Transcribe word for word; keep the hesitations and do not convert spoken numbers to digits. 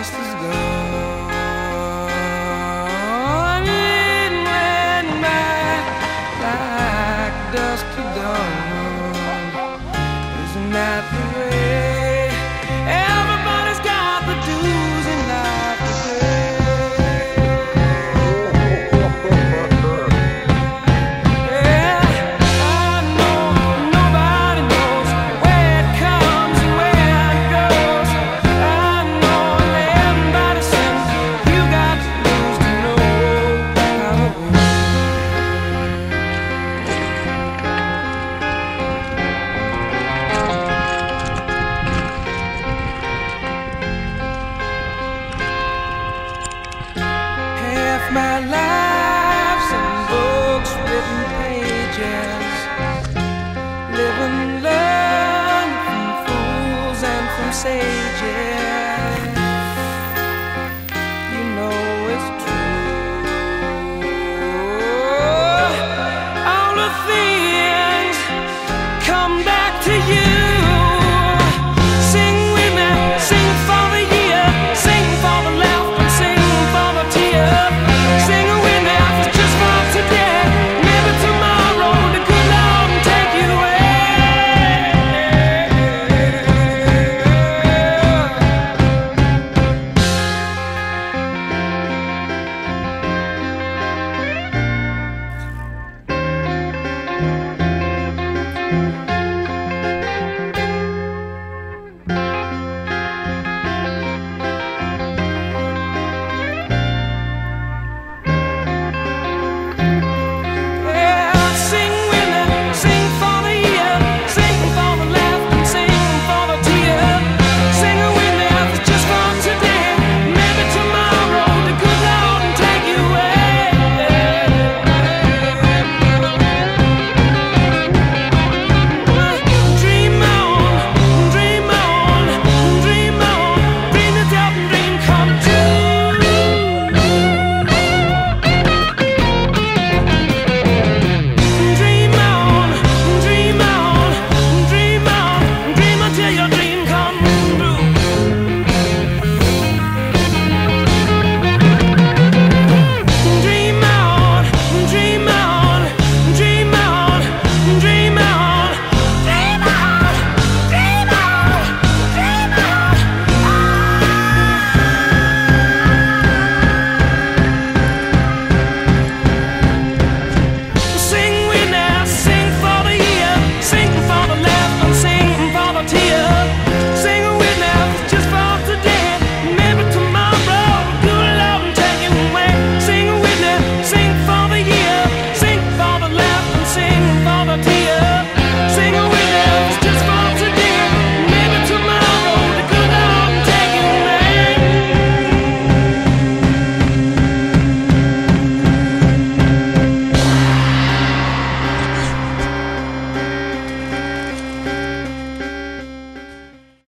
dust is gone. It went by like dust to dawn. Isn't that the way everybody's got the dues in life today? Yeah, I know nobody knows where it comes and where it goes. I know everybody says you got to lose to know how to win. Half my life's in books, written pages. Live and learn from fools and from sages.